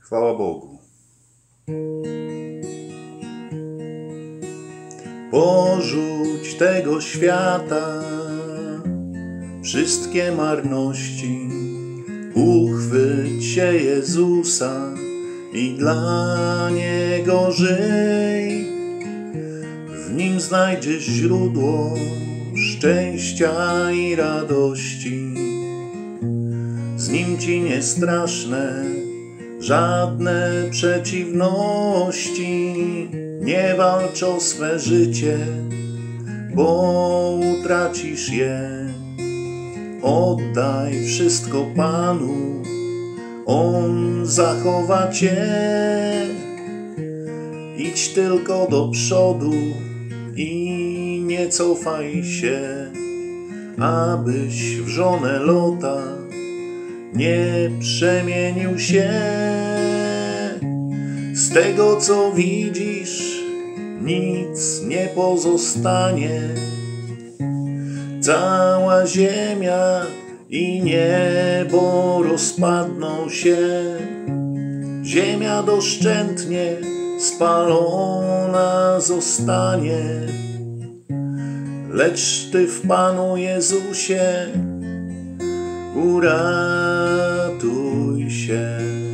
Chwała Bogu. Porzuć tego świata wszystkie marności, uchwyć się Jezusa i dla Niego żyj. W Nim znajdziesz źródło szczęścia i radości. Z Nim ci nie straszne żadne przeciwności. Nie walcz o swe życie, bo utracisz je. Oddaj wszystko Panu, On zachowa cię. Idź tylko do przodu i nie cofaj się, abyś w żonę Lota nie przemienił się. Z tego, co widzisz, nic nie pozostanie. Cała ziemia i niebo rozpadną się. Ziemia doszczętnie spalona zostanie. Lecz Ty w Panu Jezusie uratuj się.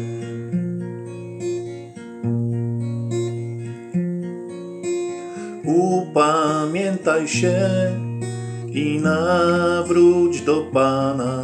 Upamiętaj się i nawróć do Pana,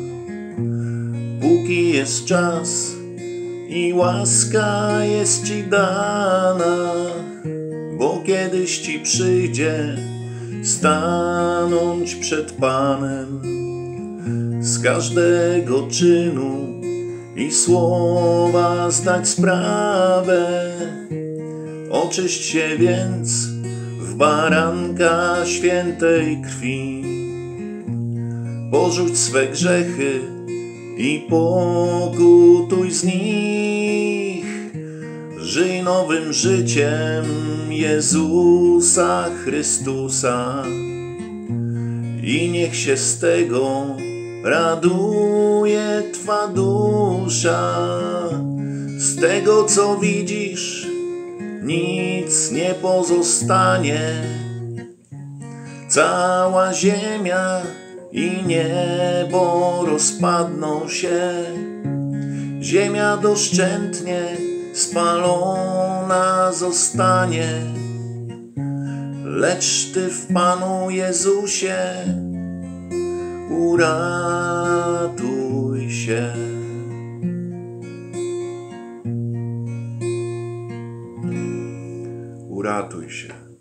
póki jest czas i łaska jest ci dana, bo kiedyś ci przyjdzie stanąć przed Panem. Z każdego czynu i słowa zdać sprawę. Oczyść się więc w baranka świętej krwi. Porzuć swe grzechy i pokutuj z nich. Żyj nowym życiem Jezusa Chrystusa i niech się z tego raduje twa dusza. Z tego, co widzisz, nic nie pozostanie. Cała ziemia i niebo rozpadną się. Ziemia doszczętnie spalona zostanie. Lecz Ty w Panu Jezusie uratuj się. Uratuj się.